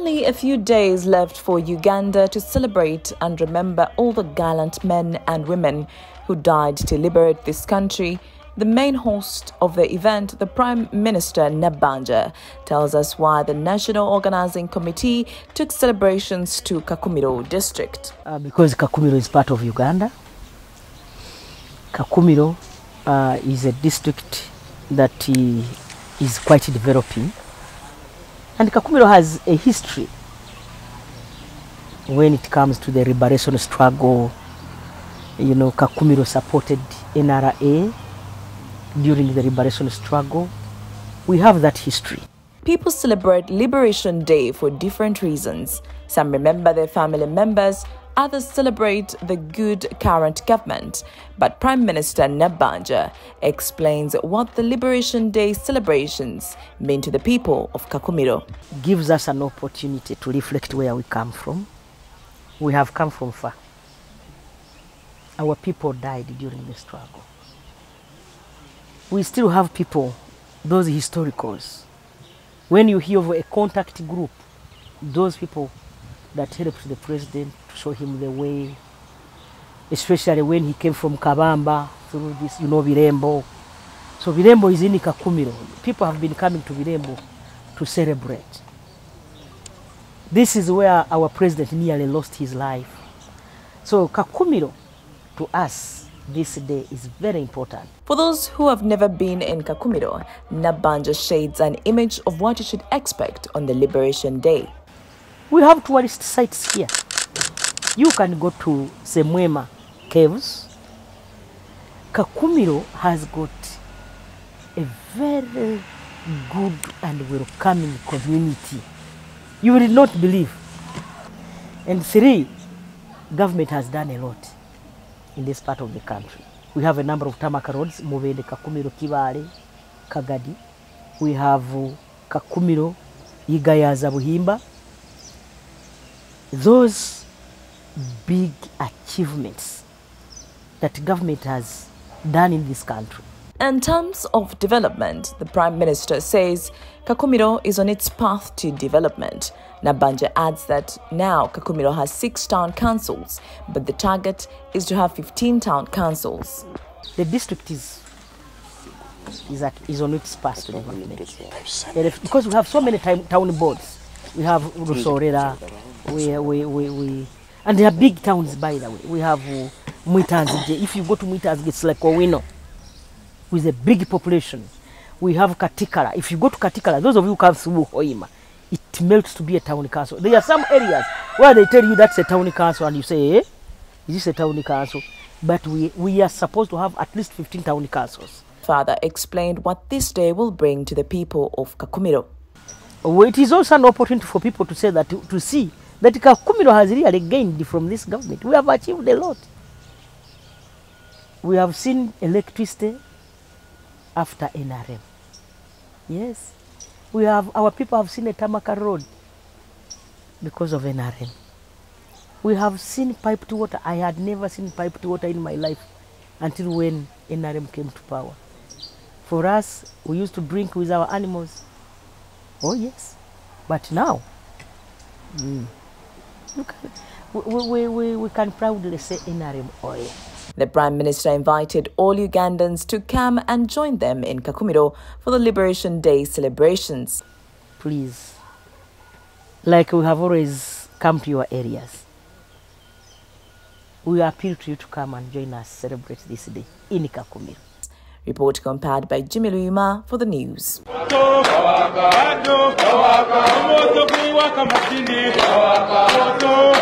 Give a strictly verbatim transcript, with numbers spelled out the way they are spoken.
only a few days left for Uganda to celebrate and remember all the gallant men and women who died to liberate this country, the main host of the event, the Prime Minister Nabbanja, tells us why the National Organizing Committee took celebrations to Kakumiro district. Uh, because Kakumiro is part of Uganda. Kakumiro uh, is a district that uh, is quite developing. And Kakumiro has a history when it comes to the liberation struggle. You know, Kakumiro supported N R A during the liberation struggle. We have that history. People celebrate Liberation Day for different reasons. Some remember their family members, others celebrate the good current government. But Prime Minister Nabbanja explains what the Liberation Day celebrations mean to the people of Kakumiro. Gives us an opportunity to reflect where we come from. We have come from far. Our people died during the struggle. We still have people, those historicals. When you hear of a contact group, those people that helped the president to show him the way, especially when he came from Kabamba through this, you know, Birembo. So Birembo is in Kakumiro. People have been coming to Birembo to celebrate. This is where our president nearly lost his life. So Kakumiro, to us, this day is very important. For those who have never been in Kakumiro, Nabbanja shades an image of what you should expect on the Liberation Day. We have tourist sites here. You can go to Semwema Caves. Kakumiro has got a very good and welcoming community. You will not believe. And three, government has done a lot in this part of the country. We have a number of tarmac roads, Mubende, Kakumiro, Kibale, Kagadi. We have uh, Kakumiro, Igayaza, Buhimba. Those big achievements that government has done in this country. In terms of development, the Prime Minister says Kakumiro is on its path to development. Nabbanja adds that now Kakumiro has six town councils, but the target is to have fifteen town councils. The district is is, at, is on its path to development. Because we have so many time, town boards. We have Rusorera, we, we, we, we, and they are big towns, by the way. We have uh, Mwitanzige. If you go to Mwitanzige, it's like Owino, with a big population. We have Katikala. If you go to Katikala, those of you who come through Hoima, it melts to be a town council. There are some areas where they tell you that's a town council and you say, eh, is this a town council? But we, we are supposed to have at least fifteen town councils. Father explained what this day will bring to the people of Kakumiro. Well, it is also an opportunity for people to say that, to, to see that Kakumiro has really gained from this government. We have achieved a lot. We have seen electricity after N R M. Yes. We have, our people have seen a tarmac road because of N R M. We have seen piped water. I had never seen piped water in my life until when N R M came to power. For us, we used to drink with our animals. Oh yes. But now, mm, we, can, we, we, we, we can proudly say N R M oil. The Prime Minister invited all Ugandans to come and join them in Kakumiro for the Liberation Day celebrations. Please, like we have always come to your areas, we appeal to you to come and join us celebrate this day in Kakumiro. Report compiled by Jimmy Luima for the news. Kawaka,